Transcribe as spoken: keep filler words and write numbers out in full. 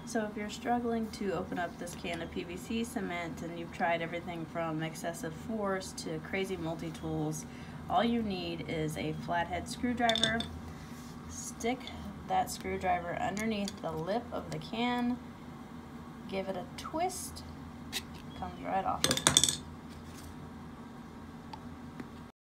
So if you're struggling to open up this can of P V C cement and you've tried everything from excessive force to crazy multi-tools, all you need is a flathead screwdriver. Stick that screwdriver underneath the lip of the can, give it a twist, it comes right off.